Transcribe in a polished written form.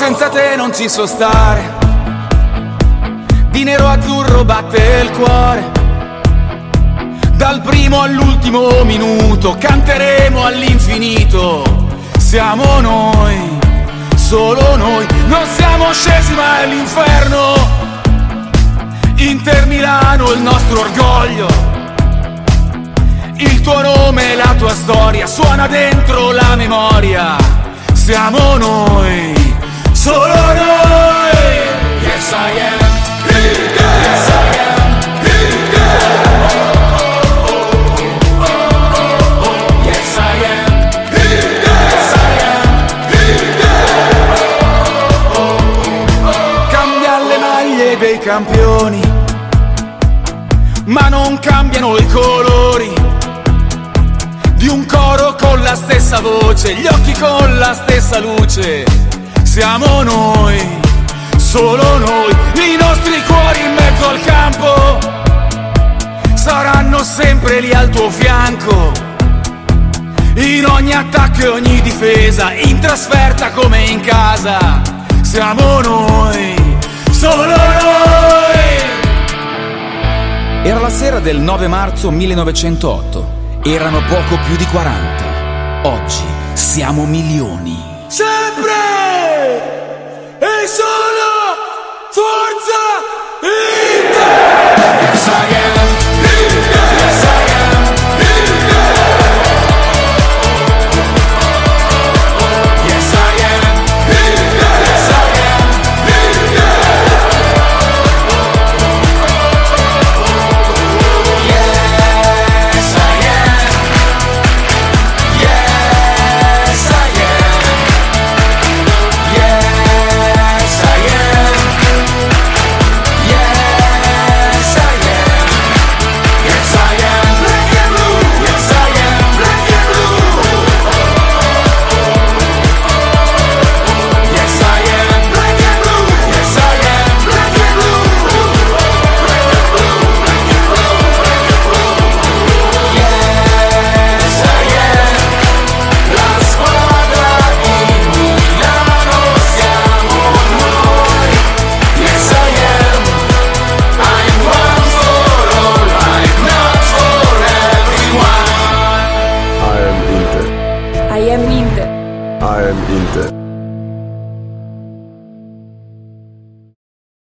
senza te non ci so stare. Di nero azzurro batte il cuore. Dal primo all'ultimo minuto canteremo all'infinito. Siamo noi, solo noi. Non siamo scesi mai all'inferno. Inter Milano il nostro orgoglio. Il tuo nome e la tua storia suona dentro la memoria. Siamo noi, solo noi. Yes I am. Yes I am. Yes I am. Yes I am. Cambia le maglie dei campioni, ma non cambiano i colori di un coro con la stessa voce, gli occhi con la stessa luce. Siamo noi, solo noi. I nostri cuori in mezzo al campo saranno sempre lì al tuo fianco, in ogni attacco e ogni difesa, in trasferta come in casa. Siamo noi, solo noi. Era la sera del 9 marzo 1908. Erano poco più di 40. Oggi siamo milioni. Sempre e solo Forza Inter! Yes I am. Yes I am. Yes I am. Yes I am. I am Inter.